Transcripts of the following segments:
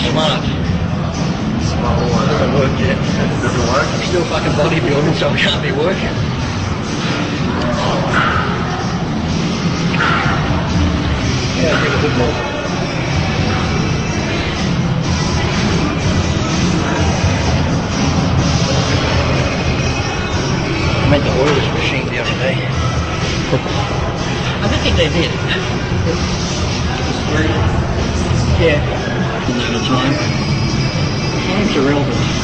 smart. Doesn't work yet. Doesn't work? I'm still fucking bodybuilding, so I can't be working. Yeah, give it a bit more. I made the oilers machine the other day. I don't think they did. Yeah. At a time. Times are relevant.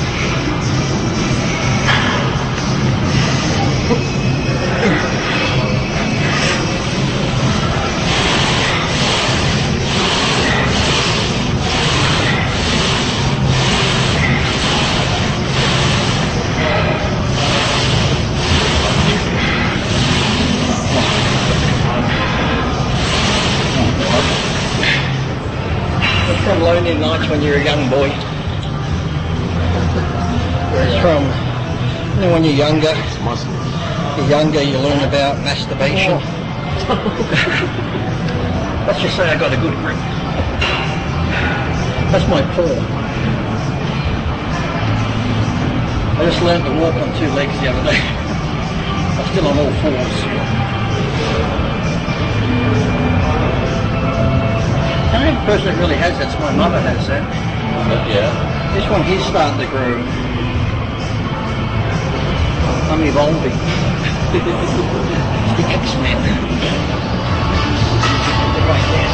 It's from Lonely Nights when you're a young boy. It's from, you know, when you're younger, you learn about masturbation. Let's just say I got a good grip. That's my paw. I just learned to walk on two legs the other day. I'm still on all fours. The only person that really has that's my mother has that. Yeah. This one here's starting to grow. I'm evolving. The X-Men. Right there.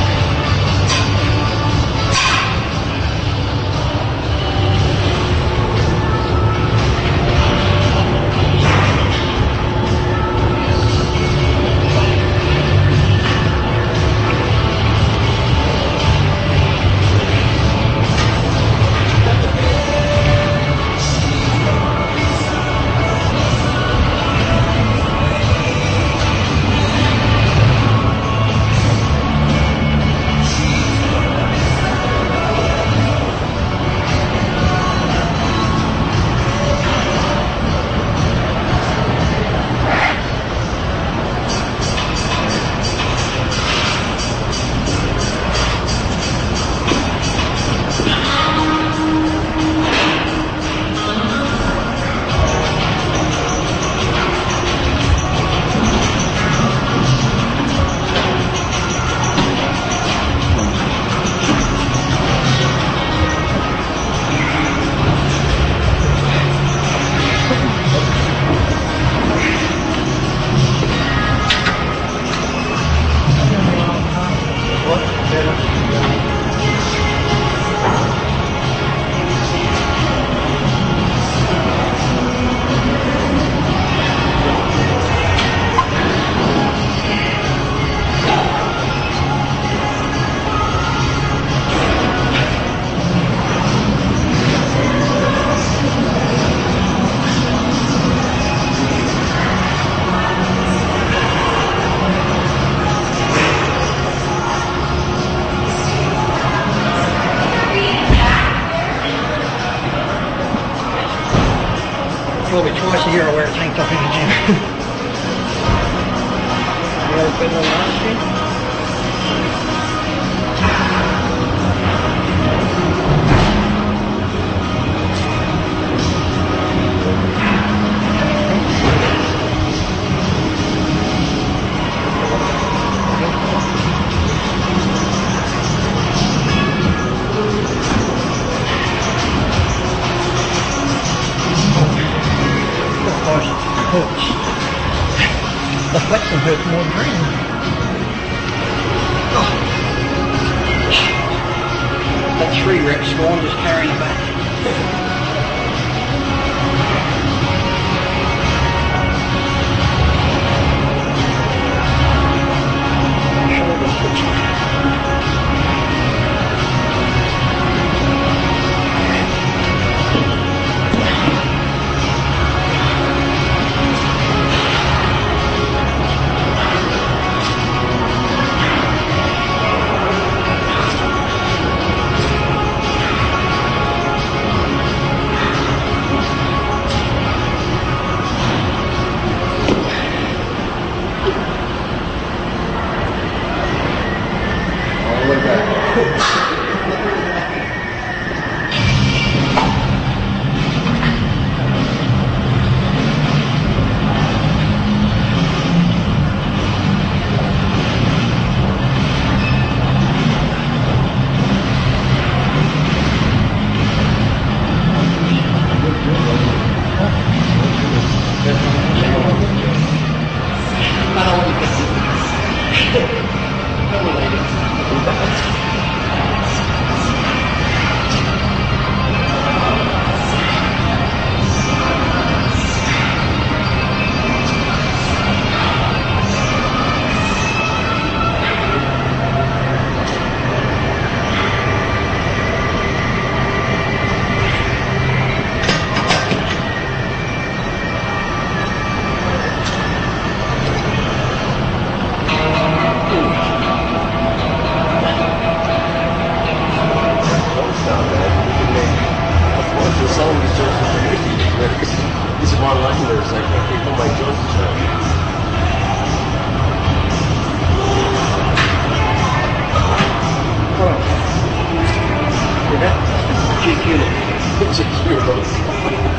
Probably twice a year I wear a tank top in the gym. You ever been on last year? Hurts. The flexing hurts more than training. Oh. That 3 rep score, I'm just carrying it back. Shoulders twitching. the song is just it's one-liners, like I keep on my jokes. GQ. GQ.